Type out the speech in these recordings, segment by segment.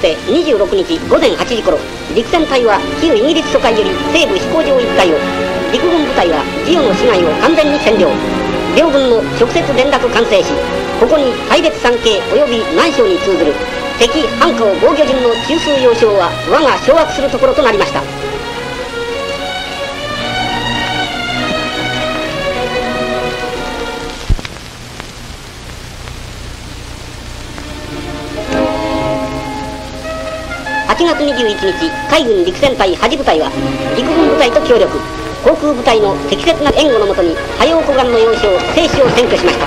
って26日午前8時頃、陸戦隊は旧イギリス疎開より西部飛行場一帯を、陸軍部隊はジオの市街を完全に占領。両軍の直接連絡完成し、ここに隊別山系及び南省に通ずる敵反攻防御陣の中枢要衝は我が掌握するところとなりました。8月21日、海軍陸戦隊8部隊は陸軍部隊と協力、航空部隊の適切な援護のもとにハヨウ湖岸の要衝西市を占拠しました。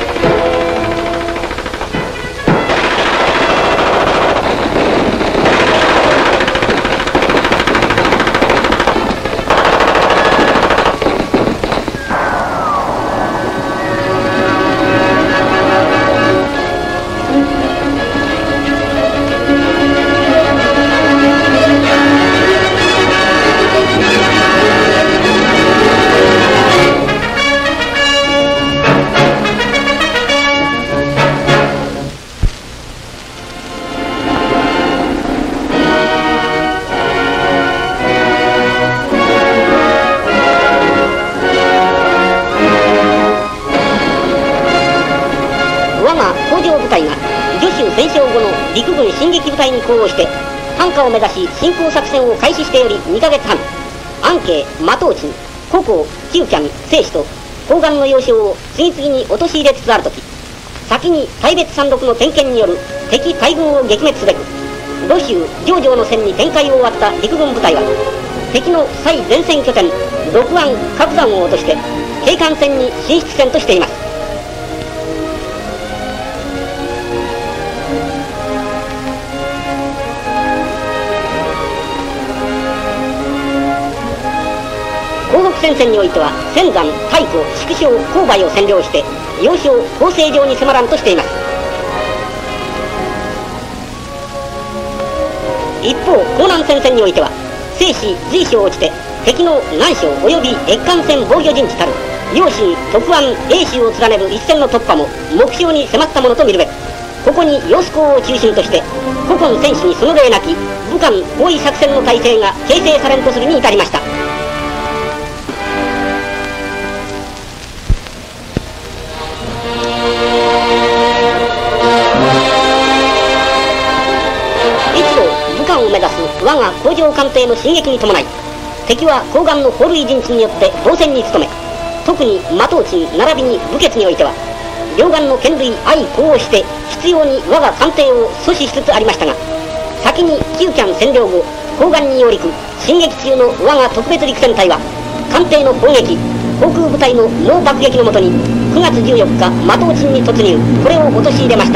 戦勝後の陸軍進撃部隊に呼応して反火を目指し進行作戦を開始してより2ヶ月半、安慶、馬頭鎮、古港、キュウキャン、西市と東岸の要衝を次々に陥れつつあるとき、先に隊別山麓の点検による敵大軍を撃滅すべくロ州上条の戦に展開を終わった陸軍部隊は敵の最前線拠点六安各山を落として警官戦に進出戦としています。東北戦線においては仙山、太鼓、筑紫笄を占領して要衝構成上に迫らんとしています。一方江南戦線においては西市随所を落ちて敵の南省及び越艦船防御陣地たる陽新、徳安、英州を連ねる一線の突破も目標に迫ったものと見るべく、ここに揚子港を中心として古今戦士にその例なき武漢包囲作戦の体制が形成されんとするに至りました。を目指す我が工場艦艇の進撃に伴い、敵は後岸の砲塁陣地によって防戦に努め、特に馬頭鎮並びに武傑においては両岸の剣類相呼応して執拗に我が艦艇を阻止しつつありましたが、先にキュウキャン占領後後岸に揚陸進撃中の我が特別陸戦隊は艦艇の砲撃、航空部隊の猛爆撃のもとに9月14日馬頭鎮に突入、これを陥れました。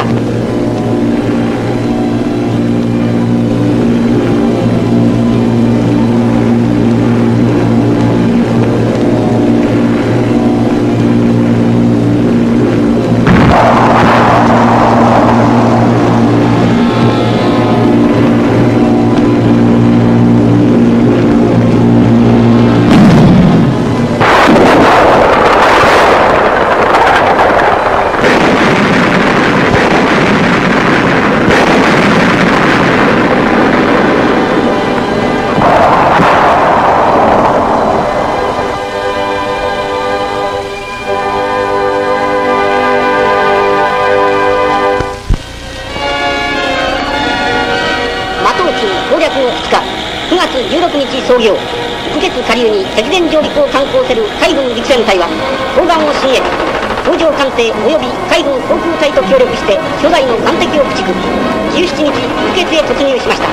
創業武傑下流に敵前上陸を敢行せる海軍陸戦隊は東岸を進撃、搭乗艦艇及び海軍航空隊と協力して所在の艦敵を駆逐、17日武傑へ突入しました。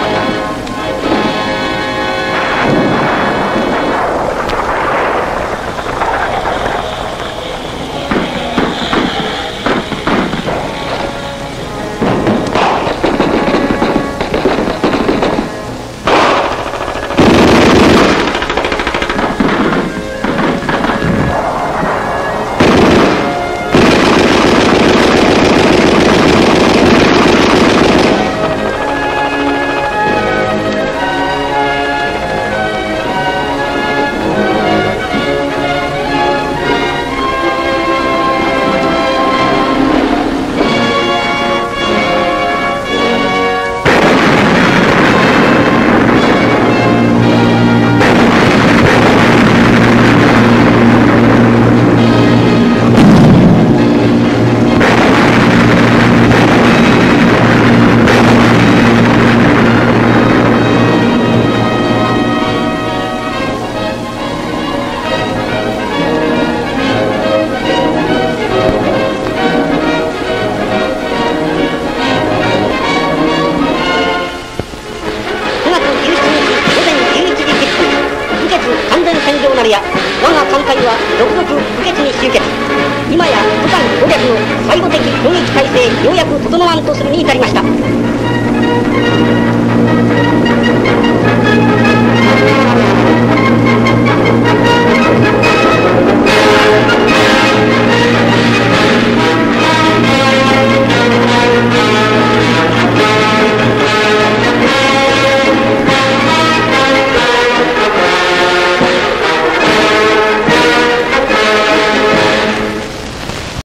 るや我が艦隊は続々不決に集結。今や武漢攻略の最後的攻撃態勢ようやく整わんとするに至りました。